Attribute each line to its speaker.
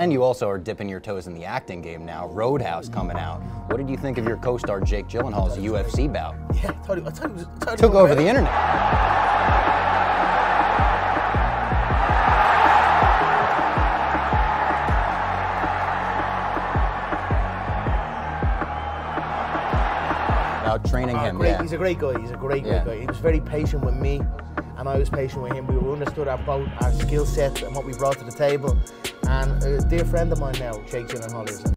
Speaker 1: And you also are dipping your toes in the acting game now. Roadhouse coming out. What did you think of your co-star Jake Gyllenhaal's UFC bout?
Speaker 2: Yeah, I thought it was
Speaker 1: Took over the internet. Training him,
Speaker 2: great.
Speaker 1: Yeah.
Speaker 2: He's a great guy. He's a great guy. He was very patient with me, and I was patient with him. We understood both our skill sets and what we brought to the table. And a dear friend of mine now, Jake Gyllenhaal, is.